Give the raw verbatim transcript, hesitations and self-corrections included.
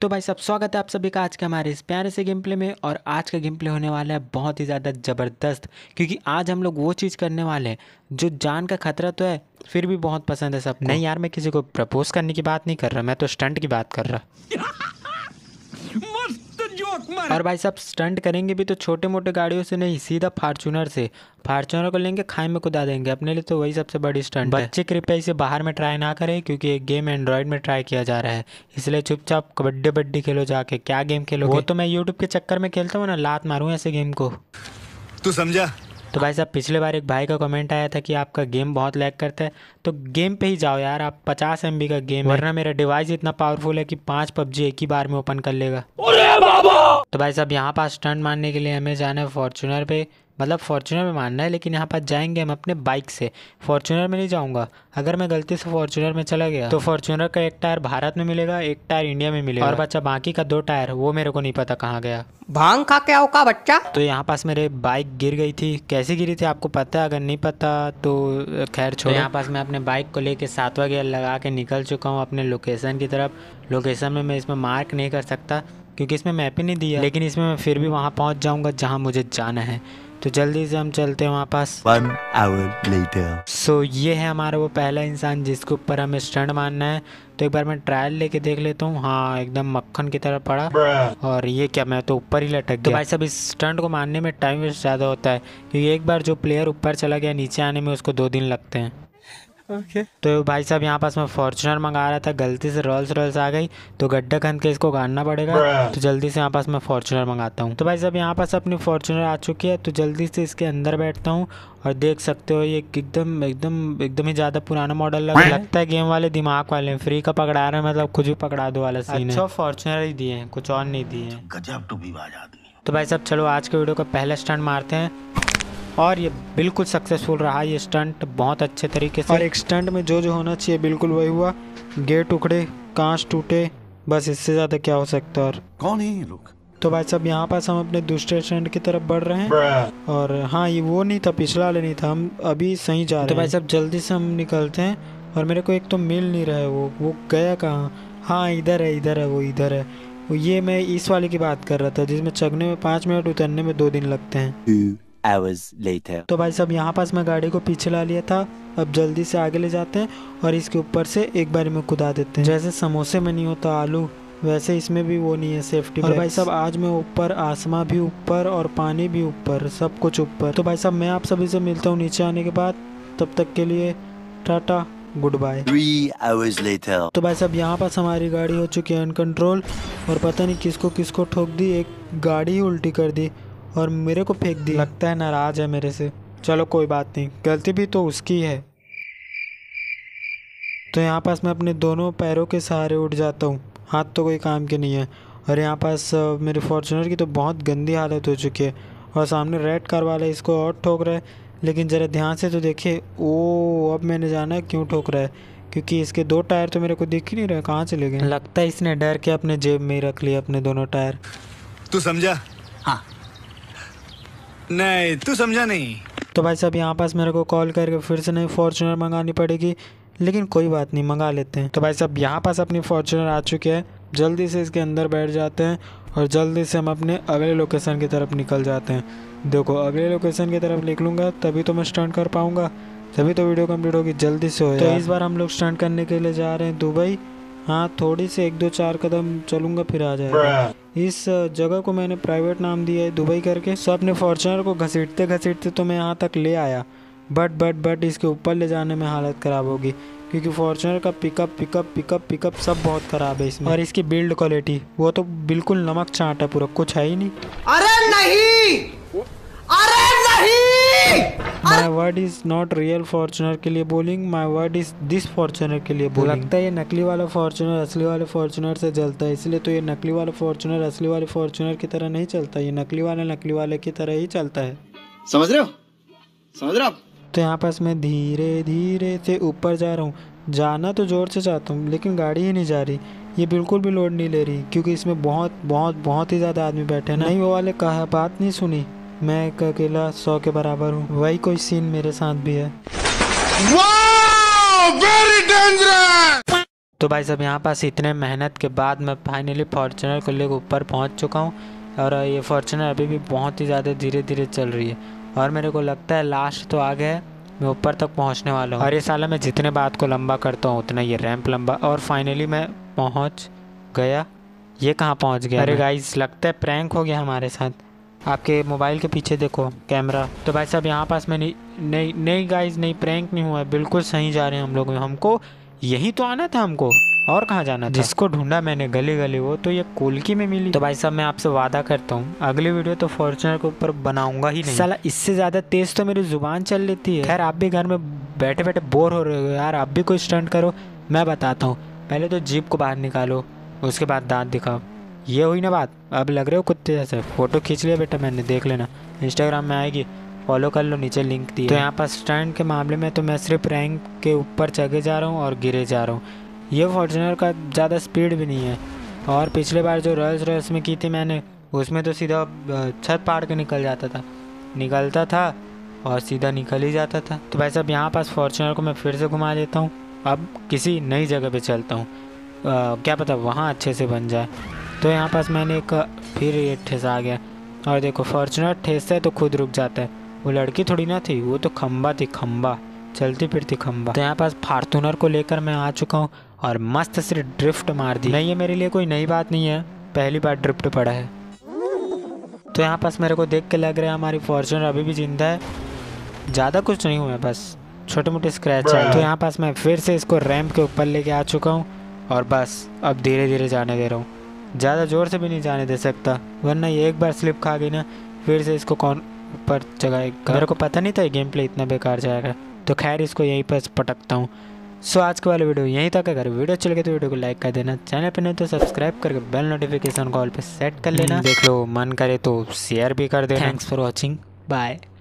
तो भाई साहब स्वागत है आप सभी का आज के हमारे इस प्यारे से गेम प्ले में। और आज का गेम प्ले होने वाला है बहुत ही ज़्यादा ज़बरदस्त, क्योंकि आज हम लोग वो चीज़ करने वाले हैं जो जान का खतरा तो है फिर भी बहुत पसंद है सबको। नहीं यार, मैं किसी को प्रपोज करने की बात नहीं कर रहा, मैं तो स्टंट की बात कर रहा। और भाई साहब स्टंट करेंगे भी तो छोटे मोटे गाड़ियों से नहीं, सीधा फार्चूनर से। फार्चूनर को लेंगे, खाई में कुदा देंगे, अपने लिए तो वही सबसे बड़ी स्टंट है। बच्चे कृपया इसे बाहर में ट्राई ना करें, क्योंकि ये गेम एंड्रॉयड में ट्राई किया जा रहा है, इसलिए चुपचाप कबड्डी बड्डी खेलो जाके। क्या गेम खेलोगे? वो तो मैं यूट्यूब के चक्कर में खेलता हूँ ना, लात मारूँ ऐसे गेम को, तू समझा? तो भाई साहब पिछले बार एक भाई का कमेंट आया था कि आपका गेम बहुत लैग करता है, तो गेम पे ही जाओ यार। आप पचास एम बी का गेम है, वरना मेरा डिवाइस इतना पावरफुल है कि पांच पबजी एक ही बार में ओपन कर लेगा। अरे बाबा! तो भाई साहब यहाँ पास स्टंट मारने के लिए हमें जाना है फॉर्चूनर पे, मतलब फॉर्चूनर में मारना है, लेकिन यहाँ पास जाएंगे हम अपने बाइक से। फॉर्चूनर में नहीं जाऊँगा, अगर मैं गलती से फॉर्चूनर में चला गया तो फॉर्चूनर का एक टायर भारत में मिलेगा, एक टायर इंडिया में मिलेगा, और बच्चा बाकी का दो टायर वो मेरे को नहीं पता कहाँ गया। भांग खा के आओ का बच्चा। तो यहाँ पास मेरे बाइक गिर गई थी। कैसे गिरी थी आपको पता है? अगर नहीं पता तो खैर छोड़ो। तो यहाँ पास मैं अपने बाइक को लेके सातवां गियर लगा के निकल चुका हूँ अपने लोकेशन की तरफ। लोकेशन में मैं इसमें मार्क नहीं कर सकता क्योंकि इसमें मैप ही नहीं दिया, लेकिन इसमें मैं फिर भी वहाँ पहुँच जाऊँगा जहाँ मुझे जाना है। तो जल्दी से हम चलते हैं वहाँ पास। One hour later. सो so, ये है हमारा वो पहला इंसान जिसके ऊपर हमें स्टंट मारना है। तो एक बार मैं ट्रायल लेके देख लेता हूँ। हाँ, एकदम मक्खन की तरह पड़ा। और ये क्या, मैं तो ऊपर ही लटक गया। तो भाई साहब इस स्टंट को मारने में टाइम वेस्ट ज़्यादा होता है, क्योंकि एक बार जो प्लेयर ऊपर चला गया नीचे आने में उसको दो दिन लगते हैं। Okay. तो भाई साहब यहाँ पास मैं फॉर्चूनर मंगा रहा था, गलती से रोल्स रॉयल्स आ गई, तो गड्ढा खंद के इसको गाड़ना पड़ेगा। तो जल्दी से यहाँ पास मैं फॉर्चूनर मंगाता हूँ। तो भाई साहब यहाँ पास अपनी फॉर्चूनर आ चुकी है, तो जल्दी से इसके अंदर बैठता हूँ। और देख सकते हो ये एकदम एकदम एकदम ही ज़्यादा पुराना मॉडल लग लगता है। गेम वाले दिमाग वाले फ्री का पकड़ा रहे हैं, मतलब कुछ भी पकड़ा दो वाला सीन है। अच्छा फॉर्चूनर ही दिए हैं, कुछ और नहीं दिए हैं। गजब टू भी बाज आदमी। तो भाई साहब चलो आज के वीडियो का पहला स्टंट मारते हैं, और ये बिल्कुल सक्सेसफुल रहा ये स्टंट बहुत अच्छे तरीके से। और एक स्टंट में जो जो होना चाहिए बिल्कुल वही हुआ। गेट उखड़े, कांच टूटे, बस इससे ज़्यादा क्या हो सकता है। और कौन है ये लोग? तो भाई साहब यहाँ पास हम अपने दूसरे स्टंट की तरफ बढ़ रहे हैं। और हाँ, ये वो नहीं था, पिछला वाले नहीं था, हम अभी सही जा रहे हैं। तो भाई साहब जल्दी से हम निकलते हैं। और मेरे को एक तो मिल नहीं रहा है, वो वो गया कहाँ? हाँ इधर है, इधर है, वो इधर है। वो ये मैं इस वाले की बात कर रहा था जिसमें चढ़ने में पाँच मिनट उतरने में दो दिन लगते हैं। Hours later. तो भाई साहब यहाँ पास मैं गाड़ी को पीछे ला लिया था, अब जल्दी से आगे ले जाते हैं और इसके ऊपर से एक बार में कुदा देते हैं। जैसे समोसे में नहीं होता आलू, वैसे इसमें भी वो नहीं है सेफ्टी। और भाई साहब आज मैं ऊपर, आसमां भी ऊपर और पानी भी ऊपर, सब कुछ ऊपर। तो भाई साहब मैं आप सभी से मिलता हूँ नीचे आने के बाद, तब तक के लिए tata good bye. Three hours later. तो भाई साहब यहाँ पास हमारी गाड़ी हो चुकी है अनकंट्रोल, और पता नहीं किसको किसको ठोक दी, एक गाड़ी ही उल्टी कर दी और मेरे को फेंक दी। लगता है नाराज है मेरे से। चलो कोई बात नहीं, गलती भी तो उसकी है। तो यहाँ पास मैं अपने दोनों पैरों के सहारे उठ जाता हूँ, हाथ तो कोई काम के नहीं है। और यहाँ पास मेरे फॉर्चूनर की तो बहुत गंदी हालत हो चुकी है, और सामने रेड कार वाला इसको और ठोक रहा है। लेकिन ज़रा ध्यान से तो देखिए, ओ अब मैंने जाना है क्यों ठोक रहा है, क्योंकि इसके दो टायर तो मेरे को दिख ही नहीं रहे, कहाँ चले गए। लगता है इसने डर के अपने जेब में ही रख लिया अपने दोनों टायर। तू समझा? हाँ। नहीं तू समझा नहीं। तो भाई साहब यहाँ पास मेरे को कॉल करके फिर से नई फॉर्चूनर मंगानी पड़ेगी, लेकिन कोई बात नहीं, मंगा लेते हैं। तो भाई साहब यहाँ पास अपनी फॉर्चूनर आ चुकी है, जल्दी से इसके अंदर बैठ जाते हैं और जल्दी से हम अपने अगले लोकेशन की तरफ निकल जाते हैं। देखो अगले लोकेशन की तरफ निकलूँगा तभी तो मैं स्टंट कर पाऊँगा, तभी तो वीडियो कंप्लीट होगी, जल्दी से हो। तो इस बार हम लोग स्टंट करने के लिए जा रहे हैं दुबई। हाँ थोड़ी से एक दो चार कदम चलूँगा फिर आ जाएगा। इस जगह को मैंने प्राइवेट नाम दिया है दुबई करके। सो अपने फॉर्चूनर को घसीटते घसीटते तो मैं यहाँ तक ले आया, बट बट बट इसके ऊपर ले जाने में हालत ख़राब होगी, क्योंकि फॉर्चूनर का पिकअप पिकअप पिकअप पिकअप सब बहुत ख़राब है इसमें। और इसकी बिल्ड क्वालिटी वो तो बिल्कुल नमक चाट है, पूरा कुछ है ही नहीं। अरे नहीं, अरे नहीं। My word is not real Fortuner के लिए bowling, my word is this Fortuner के लिए बोलिंग। लगता है ये नकली वाला फॉर्चूनर असली वाले फॉर्चूनर से जलता है, इसलिए तो ये नकली वाला फॉर्चूनर असली वाले फॉर्चूनर की तरह नहीं चलता, ये नकली वाला नकली वाले की तरह ही चलता है। समझ रहे हो? समझ रहे हो? तो यहाँ पास मैं धीरे धीरे से ऊपर जा रहा हूँ। जाना तो जोर से चाहता हूँ, लेकिन गाड़ी ही नहीं जा रही, ये बिल्कुल भी लोड नहीं ले रही, क्योंकि इसमें बहुत बहुत बहुत ही ज़्यादा आदमी बैठे हैं। नहीं वो वाले कहा बात नहीं सुनी, मैं एक अकेला सौ के बराबर हूँ, वही कोई सीन मेरे साथ भी है। Wow, very dangerous! तो भाई साहब यहाँ पास इतने मेहनत के बाद मैं फाइनली फॉर्च्यूनर को लेकर ऊपर पहुँच चुका हूँ और ये फॉर्च्यूनर अभी भी बहुत ही ज़्यादा धीरे धीरे चल रही है और मेरे को लगता है लास्ट तो आ गया है, मैं ऊपर तक पहुँचने वाला हूँ। और ये साला मैं जितने बात को लंबा करता हूँ उतना ये रैंप लंबा, और फाइनली मैं पहुँच गया। ये कहाँ पहुँच गया? अरे गाइस लगता है प्रैंक हो गया हमारे साथ। आपके मोबाइल के पीछे देखो कैमरा। तो भाई साहब यहाँ पास मैं नहीं नहीं नहीं गाइस नहीं, प्रैंक नहीं हुआ है, बिल्कुल सही जा रहे हैं हम लोग। हमको यही तो आना था, हमको और कहाँ जाना था? जिसको ढूंढा मैंने गली गली वो तो ये कोलकी में मिली। तो भाई साहब मैं आपसे वादा करता हूँ अगली वीडियो तो फॉर्च्यूनर के ऊपर बनाऊंगा ही नहीं। साला इससे ज़्यादा तेज़ तो मेरी ज़ुबान चल लेती है। खैर आप भी घर में बैठे बैठे बोर हो रहे हो यार, आप भी कोई स्टंट करो, मैं बताता हूँ। पहले तो जीप को बाहर निकालो, उसके बाद दांत दिखाओ। ये हुई ना बात, अब लग रहे हो कुत्ते जैसे। फ़ोटो खींच लिया बेटा मैंने, देख लेना, इंस्टाग्राम में आएगी, फॉलो कर लो, नीचे लिंक दी। तो यहाँ पर स्टैंड के मामले में तो मैं सिर्फ रैंक के ऊपर चढ़े जा रहा हूँ और गिरे जा रहा हूँ। ये फॉर्च्यूनर का ज़्यादा स्पीड भी नहीं है। और पिछले बार जो रोल्स रॉयस में की थी मैंने, उसमें तो सीधा छत पाड़ के निकल जाता था, निकलता था और सीधा निकल ही जाता था। तो भाई साहब यहाँ पास फॉर्च्यूनर को मैं फिर से घुमा देता हूँ। अब किसी नई जगह पे चलता हूँ, क्या पता वहाँ अच्छे से बन जाए। तो यहाँ पास मैंने एक फिर ये ठेसा आ गया, और देखो फॉर्च्यूनर ठेसता है तो खुद रुक जाता है। वो लड़की थोड़ी ना थी, वो तो खम्बा थी, खम्बा चलती फिरती खम्बा। तो यहाँ पास फॉर्च्यूनर को लेकर मैं आ चुका हूँ और मस्त से ड्रिफ्ट मार दी। नहीं ये मेरे लिए कोई नई बात नहीं है, पहली बार ड्रिफ्ट पड़ा है। तो यहाँ पास मेरे को देख के लग रहा है हमारी फॉर्च्यूनर अभी भी जिंदा है, ज़्यादा कुछ नहीं हुआ है, बस छोटे मोटे स्क्रैच है। तो यहाँ पास मैं फिर से इसको रैंप के ऊपर लेके आ चुका हूँ और बस अब धीरे धीरे जाने दे रहा हूँ। ज़्यादा ज़ोर से भी नहीं जाने दे सकता, वरना ये एक बार स्लिप खा गई ना फिर से इसको कौन ऊपर जगाएगा। मेरे को पता नहीं था गेम प्ले इतना बेकार जाएगा, तो खैर इसको यहीं पर पटकता हूँ। सो आज के वाले वीडियो यहीं तक। अगर वीडियो चल गई तो वीडियो को लाइक कर देना, चैनल पे नहीं तो सब्सक्राइब करके बेल नोटिफिकेशन कॉल पे सेट कर लेना। देख लो मन करे तो शेयर भी कर देना। Thanks for watching, bye.